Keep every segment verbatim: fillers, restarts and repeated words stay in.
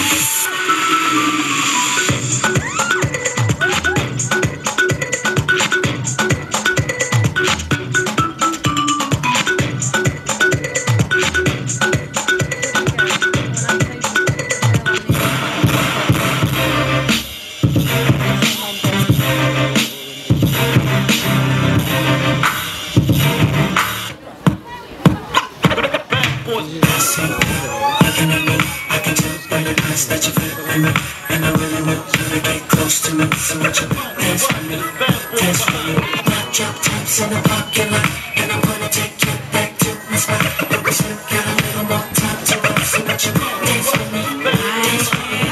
That you feel me, and I really want you to get close to me. So won't you dance for me, dance for me. Black drop tops in the parking lot, and I wanna take you back to my spot. Because you got a little more time to run. So won't you dance for me, dance for me.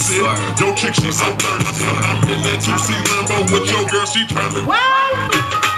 Your chick, she's so thirsty. I'm in that two C Lambo with your girl, she trying to.